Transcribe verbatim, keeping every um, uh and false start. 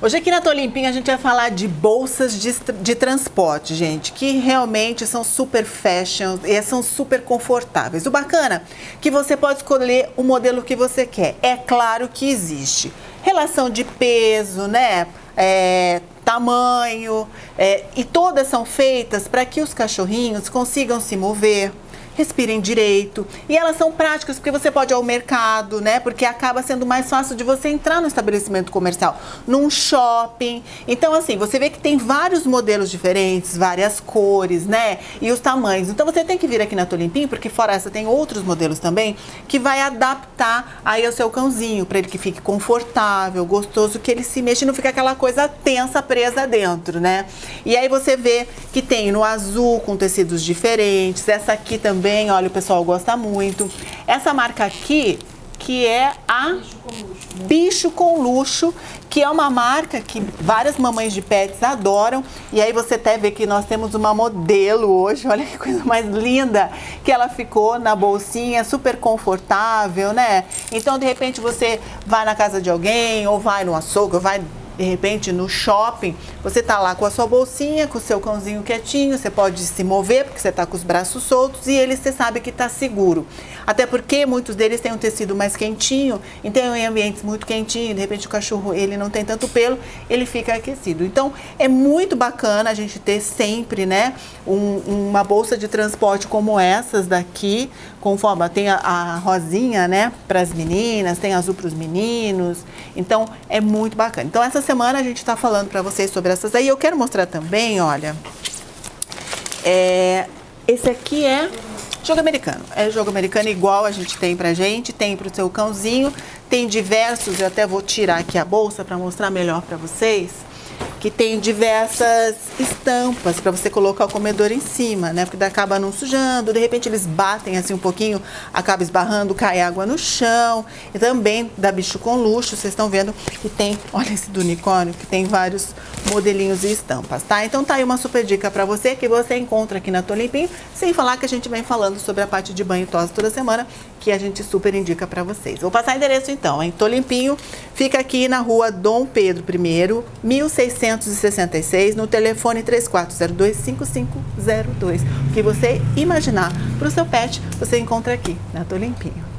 Hoje aqui na Tô Limpinha a gente vai falar de bolsas de, de transporte, gente, que realmente são super fashion e são super confortáveis. O bacana é que você pode escolher o modelo que você quer. É claro que existe relação de peso, né? É, tamanho, é, e todas são feitas para que os cachorrinhos consigam se mover, respirem direito, e elas são práticas porque você pode ir ao mercado, né? Porque acaba sendo mais fácil de você entrar no estabelecimento comercial, num shopping. Então, assim, você vê que tem vários modelos diferentes, várias cores, né? E os tamanhos. Então, você tem que vir aqui na Tô Limpinha, porque fora essa tem outros modelos também que vai adaptar aí ao seu cãozinho, para ele que fique confortável, gostoso, que ele se mexa e não fica aquela coisa tensa presa dentro, né? E aí você vê que tem no azul com tecidos diferentes, essa aqui também. Bem, olha, o pessoal gosta muito. Essa marca aqui, que é a Bicho com Luxo, que é uma marca que várias mamães de pets adoram. E aí você até vê que nós temos uma modelo hoje, olha que coisa mais linda, que ela ficou na bolsinha, super confortável, né? Então, de repente, você vai na casa de alguém, ou vai no açougue, ou vai de repente no shopping, você tá lá com a sua bolsinha, com o seu cãozinho quietinho, você pode se mover porque você tá com os braços soltos e ele, você sabe que tá seguro. Até porque muitos deles têm um tecido mais quentinho, então em ambientes muito quentinhos, de repente o cachorro ele não tem tanto pelo, ele fica aquecido. Então é muito bacana a gente ter sempre, né, um, uma bolsa de transporte como essas daqui, conforme tem a, a rosinha, né, para as meninas, tem azul para os meninos, então é muito bacana. Então essa semana a gente está falando para vocês sobre essas aí. Eu quero mostrar também, olha, é, esse aqui é jogo americano. É jogo americano igual a gente tem pra gente, tem pro seu cãozinho, tem diversos, eu até vou tirar aqui a bolsa para mostrar melhor para vocês, que tem diversas estampas para você colocar o comedor em cima, né? Porque daí acaba não sujando, de repente eles batem assim um pouquinho, acaba esbarrando, cai água no chão. E também da Bicho com Luxo, vocês estão vendo que tem, olha esse do unicórnio, que tem vários modelinhos e estampas, tá? Então tá aí uma super dica para você, que você encontra aqui na Tô Limpinho, sem falar que a gente vem falando sobre a parte de banho e tosse toda semana, que a gente super indica para vocês. Vou passar o endereço então, hein? Tô Limpinho, fica aqui na rua Dom Pedro I, mil seiscentos e sessenta e seis, no telefone três quatro zero dois, cinco cinco zero dois. O que você imaginar para o seu pet, você encontra aqui na Tô Limpinho.